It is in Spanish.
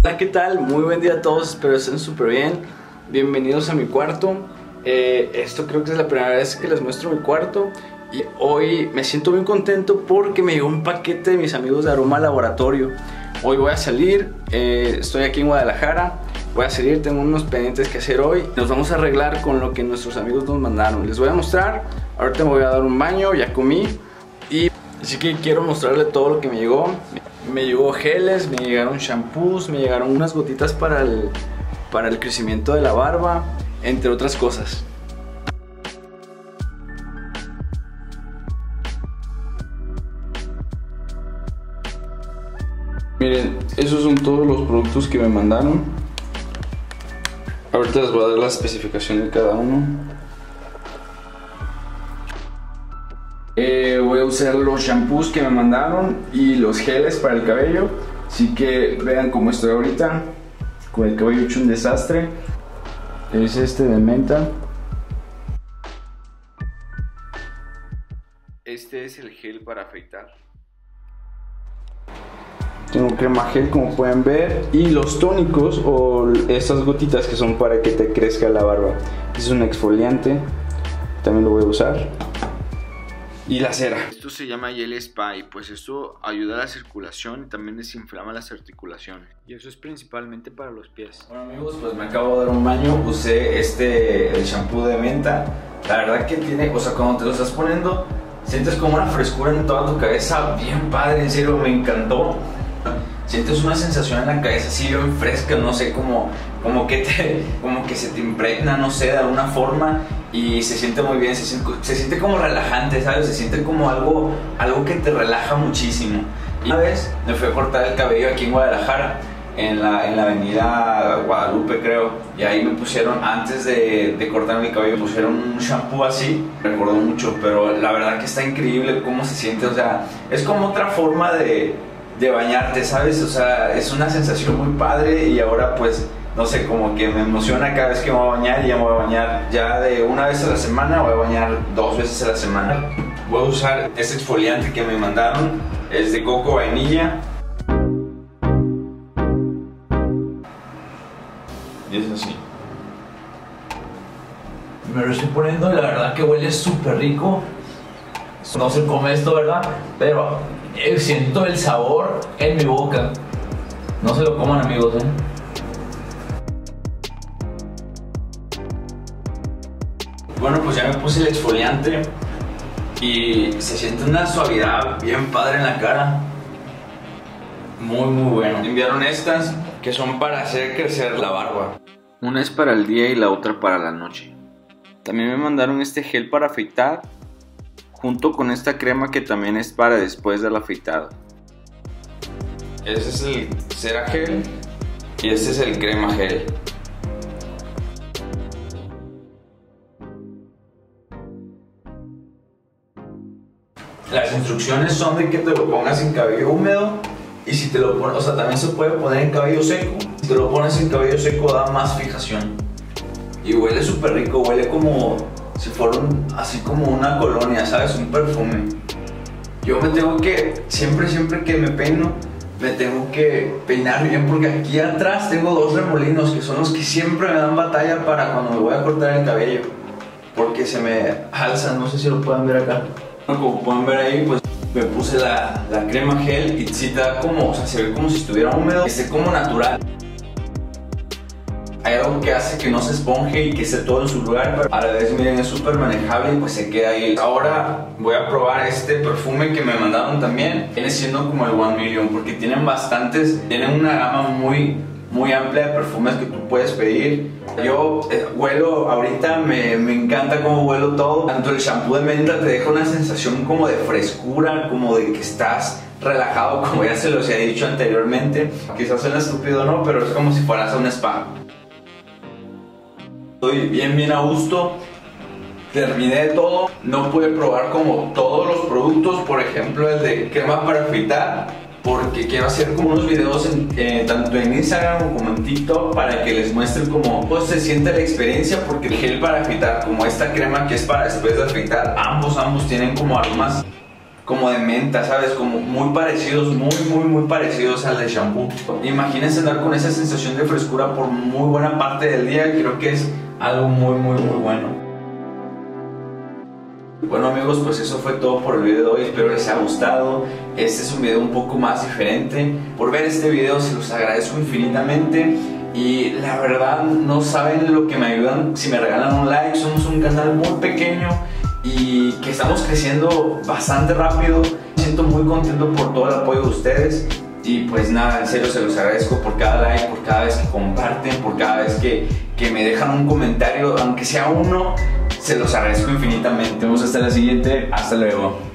Hola, ¿qué tal? Muy buen día a todos, espero estén súper bien. Bienvenidos a mi cuarto. Esto creo que es la primera vez que les muestro mi cuarto. Y hoy me siento muy contento porque me llegó un paquete de mis amigos de Aroma Laboratorio. Hoy voy a salir, estoy aquí en Guadalajara. Voy a salir, tengo unos pendientes que hacer hoy. Nos vamos a arreglar con lo que nuestros amigos nos mandaron. Les voy a mostrar, ahorita me voy a dar un baño, ya comí. Y así que quiero mostrarle todo lo que me llegó. Me llegó geles, me llegaron shampoos, me llegaron unas gotitas para el crecimiento de la barba, entre otras cosas. Miren, esos son todos los productos que me mandaron. Ahorita les voy a dar la especificación de cada uno. Voy a usar los shampoos que me mandaron y los geles para el cabello. Así que vean cómo estoy ahorita, con el cabello hecho un desastre. Es este de menta. Este es el gel para afeitar. Tengo crema gel, como pueden ver, y los tónicos o estas gotitas que son para que te crezca la barba. Es un exfoliante, también lo voy a usar. Y la cera. Esto se llama Gel Spa y pues esto ayuda a la circulación y también desinflama las articulaciones. Y eso es principalmente para los pies. Bueno amigos, pues me acabo de dar un baño, usé el shampoo de menta. La verdad que tiene, o sea, cuando te lo estás poniendo, sientes como una frescura en toda tu cabeza, bien padre, en serio, me encantó. Sientes una sensación en la cabeza así bien fresca, no sé, como que se te impregna, no sé, de alguna forma. Y se siente muy bien, se siente como relajante, ¿sabes? Se siente como algo que te relaja muchísimo. Y una vez me fui a cortar el cabello aquí en Guadalajara, en la avenida Guadalupe creo. Y ahí me pusieron, antes de cortarme el cabello, me pusieron un shampoo así. Me recordó mucho, pero la verdad que está increíble cómo se siente. O sea, es como otra forma de bañarte, ¿sabes? O sea, es una sensación muy padre y ahora pues, no sé, como que me emociona cada vez que me voy a bañar y ya me voy a bañar ya de una vez a la semana, voy a bañar 2 veces a la semana. Voy a usar este exfoliante que me mandaron, es de coco vainilla. Y es así. Me lo estoy poniendo y la verdad que huele súper rico. No se come esto, ¿verdad? Pero siento el sabor en mi boca. No se lo coman amigos, Bueno, pues ya me puse el exfoliante y se siente una suavidad bien padre en la cara. Muy bueno. Me enviaron estas que son para hacer crecer la barba. Una es para el día y la otra para la noche. También me mandaron este gel para afeitar, junto con esta crema que también es para después del afeitado. Ese es el cera gel y este es el crema gel. Las instrucciones son de que te lo pongas en cabello húmedo y si te lo pones, o sea, también se puede poner en cabello seco. Si te lo pones en cabello seco da más fijación. Y huele súper rico, huele como si fuera así como una colonia, ¿sabes? Un perfume. Yo me tengo que, siempre que me peino, me tengo que peinar bien porque aquí atrás tengo 2 remolinos que son los que siempre me dan batalla para cuando me voy a cortar el cabello. Porque se me alzan, no sé si lo pueden ver acá. Como pueden ver ahí, pues me puse la crema gel y sí te da como, o sea, se ve como si estuviera húmedo, esté como natural. Hay algo que hace que no se esponje y que esté todo en su lugar, pero a la vez miren es súper manejable y pues se queda ahí. Ahora voy a probar este perfume que me mandaron también. Viene siendo como el 1 Million porque tienen bastantes, tienen una gama muy amplia de perfumes que tú puedes pedir. Yo huelo, ahorita me encanta cómo huelo todo. Tanto el shampoo de menta te deja una sensación como de frescura, como de que estás relajado, como ya se los he dicho anteriormente. Quizás suena estúpido, ¿no? Pero es como si fueras a un spa. Estoy bien a gusto. Terminé todo. No pude probar como todos los productos, por ejemplo el de crema para afeitar, porque quiero hacer como unos videos tanto en Instagram como en TikTok para que les muestre cómo pues, se siente la experiencia, porque el gel para afeitar como esta crema que es para después de afeitar, ambos tienen como aromas como de menta, ¿sabes? Como muy parecidos, muy parecidos al de shampoo. Imagínense andar con esa sensación de frescura por muy buena parte del día. Creo que es algo muy bueno. Bueno amigos, pues eso fue todo por el video de hoy, espero les haya gustado. Este es un video un poco más diferente. Por ver este video se los agradezco infinitamente. Y la verdad no saben lo que me ayudan si me regalan un like. Somos un canal muy pequeño y que estamos creciendo bastante rápido. Me siento muy contento por todo el apoyo de ustedes. Y pues nada, en serio se los agradezco por cada like, por cada vez que comparten, por cada vez que me dejan un comentario, aunque sea uno. Se los agradezco infinitamente. Nos vemos hasta la siguiente. Hasta luego.